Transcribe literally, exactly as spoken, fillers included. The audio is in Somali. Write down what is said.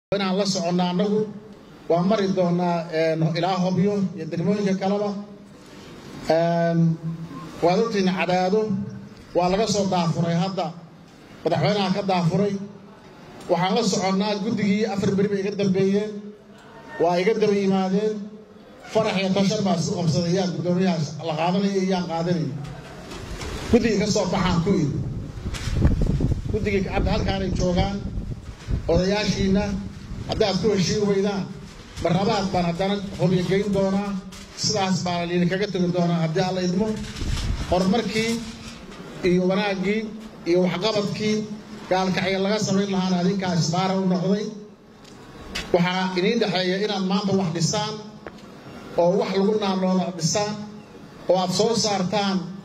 أنا الله سعنا عنه وأمر دونا إله بيو يدرمون كلامه وادوتين عداده وعلى قصة ضعفري هذا بدحونا كضعفري وحنا سعنا جدي أفر بربي يقدم بيه ويقدم إيمانين فرح ينتشر مع سوق مصديات بدونية الله قادني إياه قادني جدي قصة بحان كوي جدي عبد هالكان يشوفان odayaashiina haddaad ku heshiin weydaan barnabaad baan haddana hubiyo geyn doonaa sidaas baa idinkaga tegi doonaa haddii alla idmo horumarkii iyo wanaaggii iyo waxqabadkii gaalkacyo laga samayn lahaana adinkaas baara u noqday waxaa idiin dhexeeya inaad maanta wax dhisaan oo wax lagu naanooda dhisaan oo aad soo saartaan